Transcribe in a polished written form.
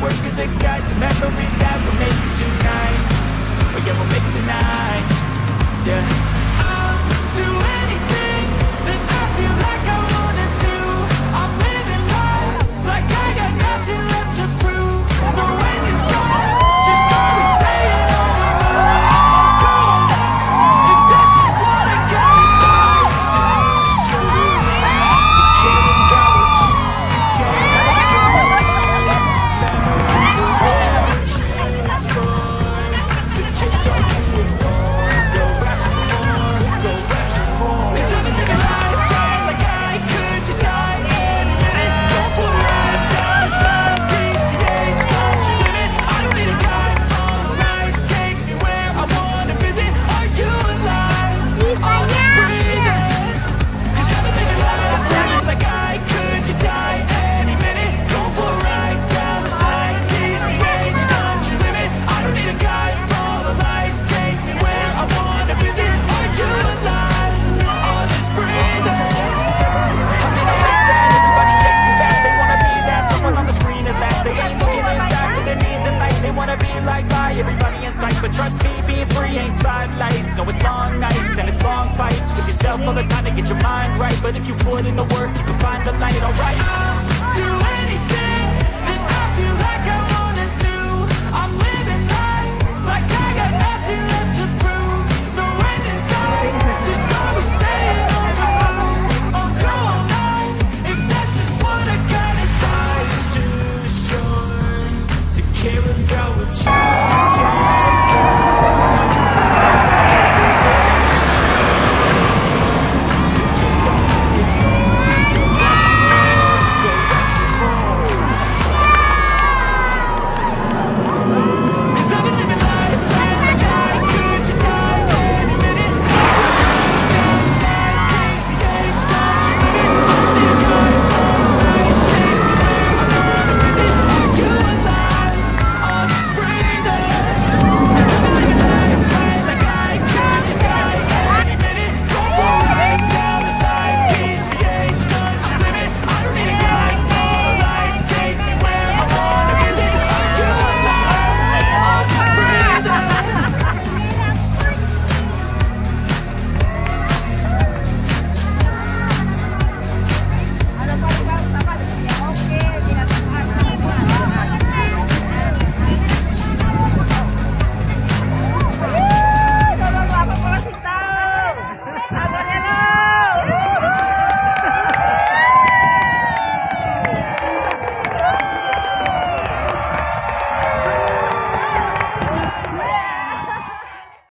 work as a guide to memories that we'll make it tonight. Oh yeah, we'll make it tonight. Yeah. I'll do anything that I feel like I wanna do. I'm living life like I got nothing left to prove. No end in sight, just gotta say it on the move. I'll go all out if that's just what I gotta do. It's true, to care about what you care. Memories are where we transform. So just don't you ignore. Go ask for more, go ask for more. 'Cause I've been living life right like I could just die any minute. Don't pull the ride down the side. PCH, don't you limit. I don't need a guide, follow lights. Take me where I wanna visit. Are you alive? I'll just breathe in. 'Cause I've been living life right like I could just die any minute. Don't pull the ride down the side. PCH, don't you limit. I don't need a guide, follow lights. Take me where I wanna visit. Are you alive? I'll just breathe in. I mean, I face that everybody's chasing fast. They wanna be that someone on the screen at last. They ain't looking inside for their needs in life. They wanna be liked by everybody in sight. But trust me, being free ain't spotlights. So it's long nights and it's long fights with yourself all the time to get your mind right. But if you put in the work, you can find the light. Alright, I'll do it.